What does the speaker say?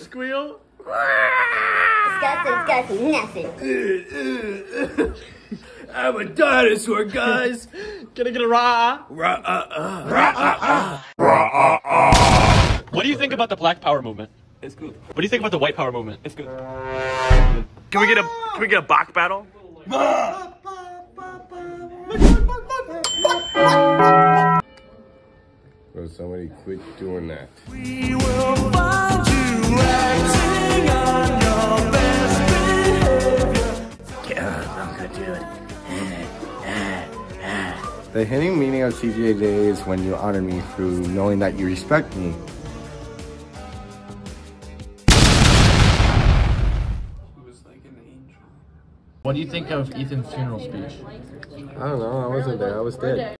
squeal? Disgusting, nothing. I'm a dinosaur, guys. Can I get a rah? What do you think about the Black Power movement? It's good. What do you think about the White Power movement? It's good. Can we get a Bach battle? Will somebody quit doing that? We will find you acting on your best behavior. I'm gonna do it. The hidden meaning of CGA Day is when you honor me through knowing that you respect me. He was like an angel. What do you think of Ethan's funeral speech? I don't know, I wasn't there, I was dead.